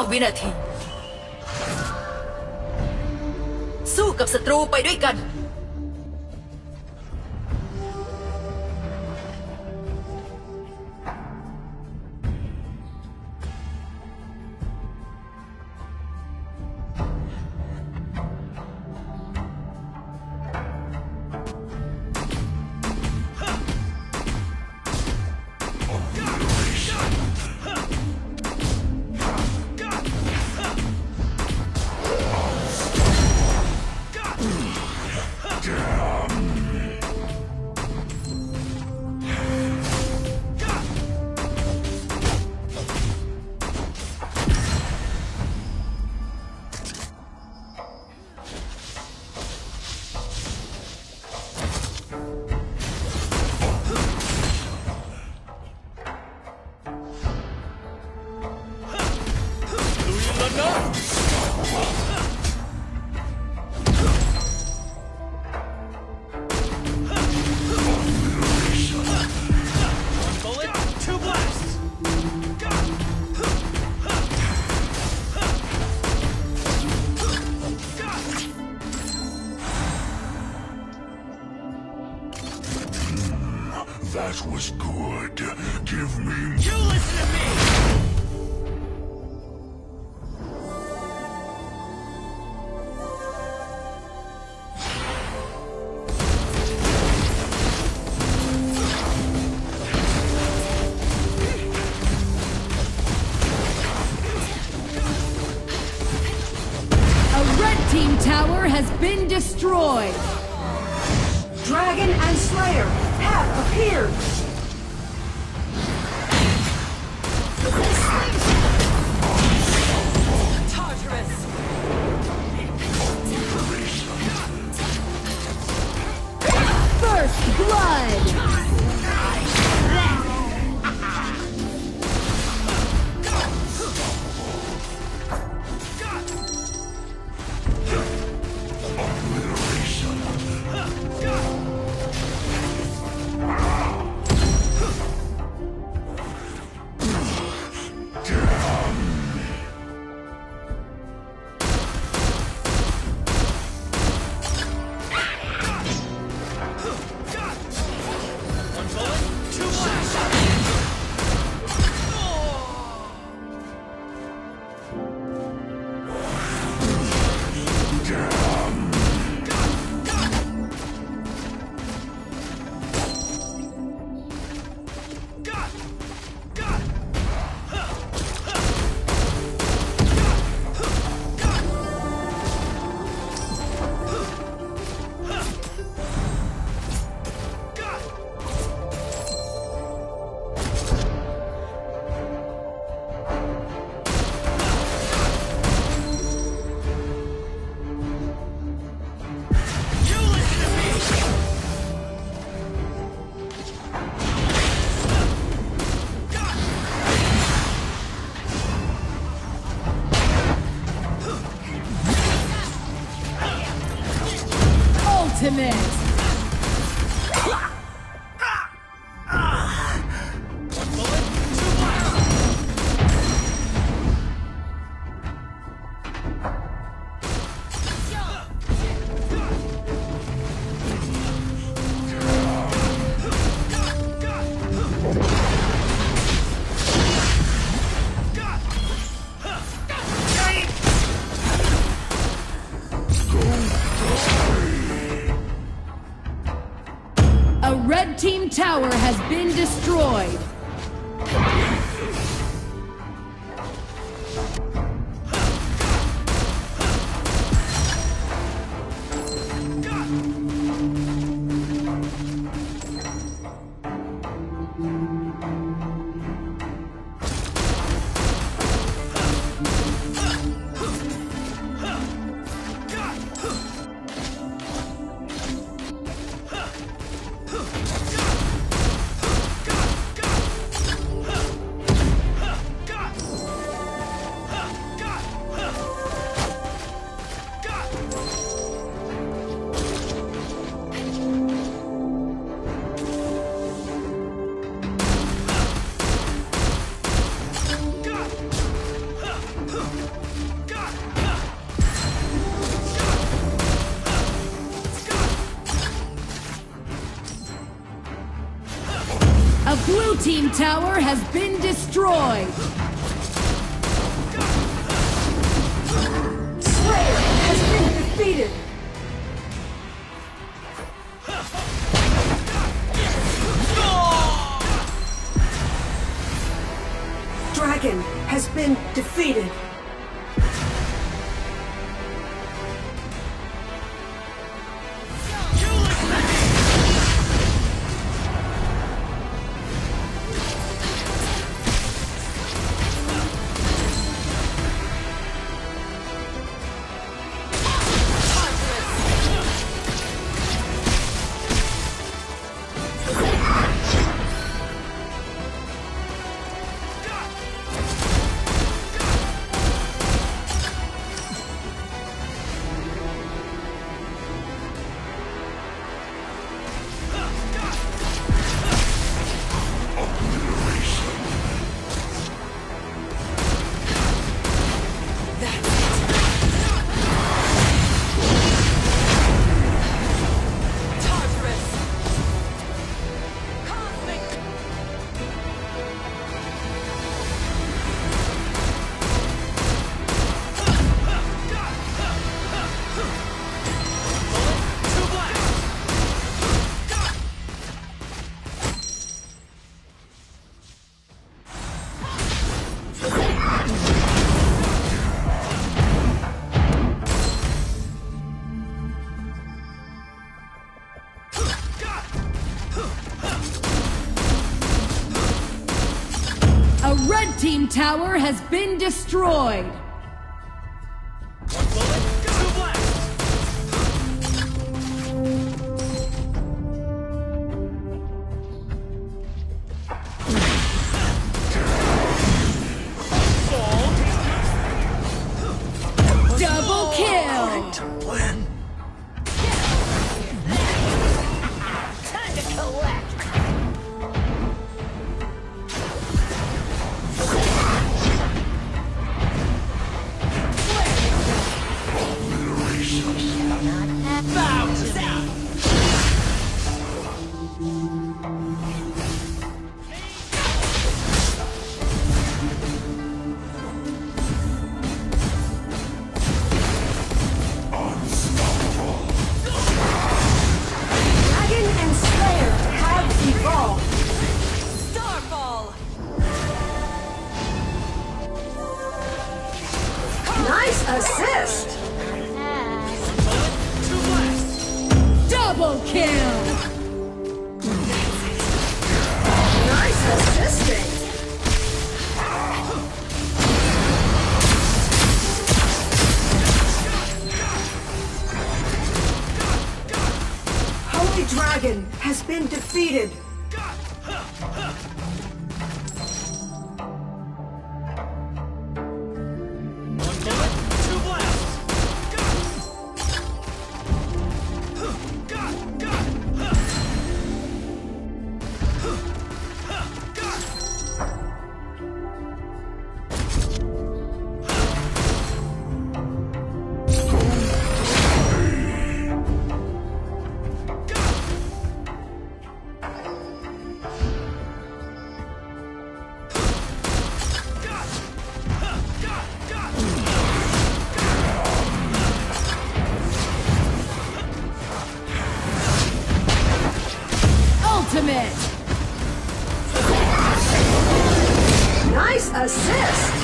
วินาทีสู้กับศัตรูไปด้วยกัน That was good. Give me... You listen to me! A red team tower has been destroyed. Dragon and Slayer have appeared! Tartarus! First blood! Ultimate! A red team tower has been destroyed. team tower has been destroyed. Slayer has been defeated. Dragon has been defeated. A red team tower has been destroyed. Double kill. Time to collect! Dragon and Slayer have evolved. Starfall! Nice assist. Double kill. Nice assisting. Holy Dragon has been defeated. Ultimate. Nice assist.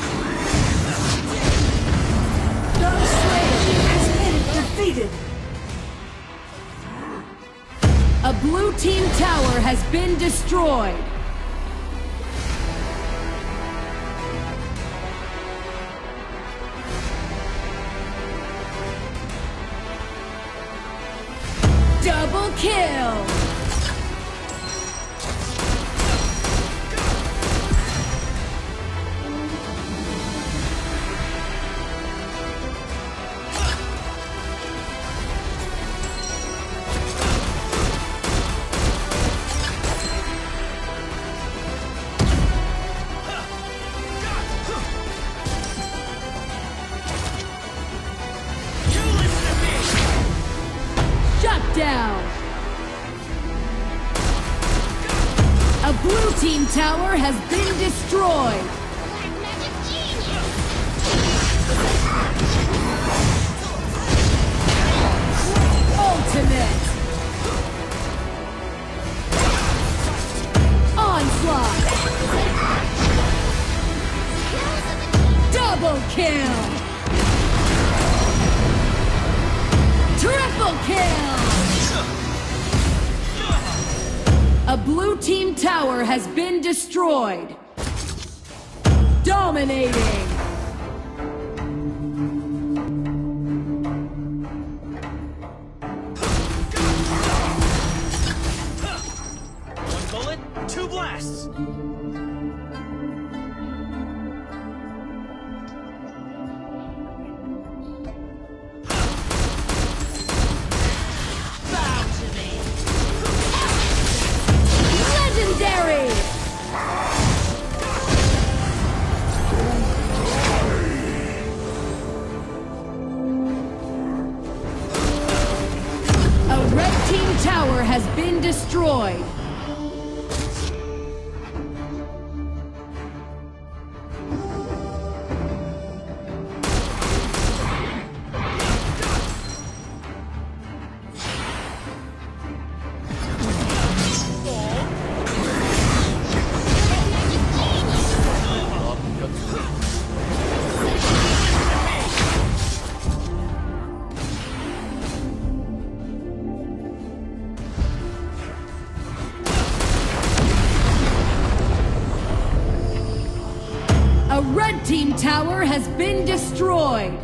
The Slayer has been defeated. A blue team tower has been destroyed. Double kill. Shut down. A Blue team tower has been destroyed. Ultimate. Onslaught. Double kill. Triple kill. A blue team tower has been destroyed. Dominating. One bullet, two blasts. Bow to me. Legendary. A red team tower has been destroyed. A red team tower has been destroyed.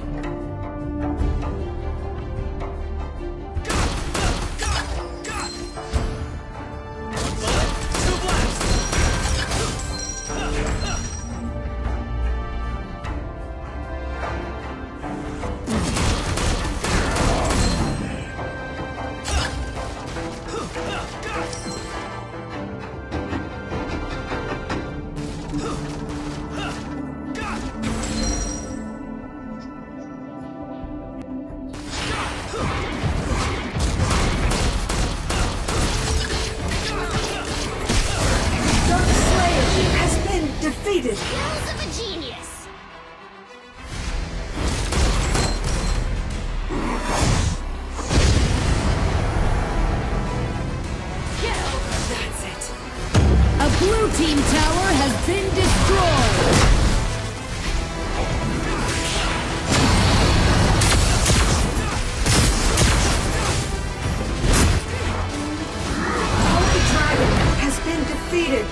Dark Slayer has been defeated. Skills of a genius. That's it. A blue team tower has been destroyed. Holy Dragon has been defeated.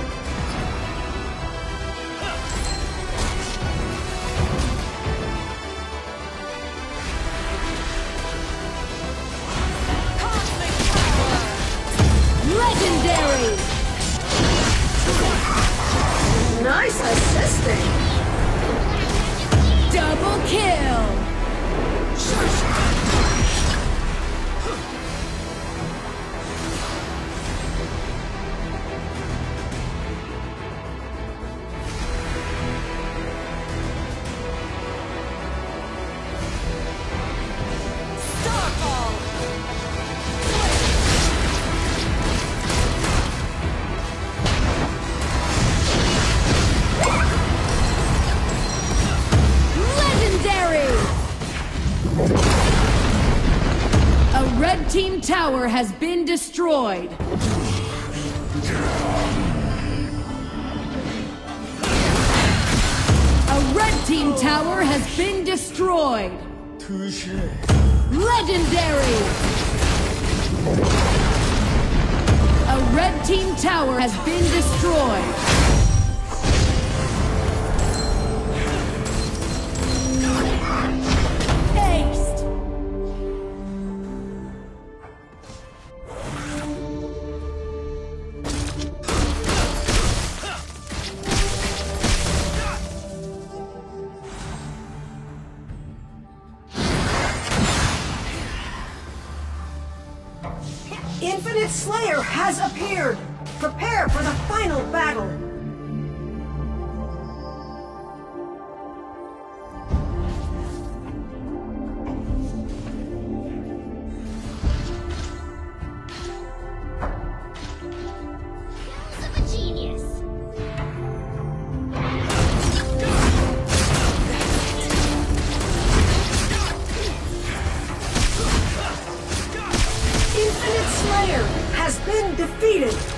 Cosmic power. Legendary. Nice assisting. Double kill. Starfall. Legendary. A red team tower has been destroyed. A red team tower has been destroyed. Legendary. A red team tower has been destroyed. Aced. Infinite Slayer has appeared. Prepare for the final battle. Skills of a genius. defeated!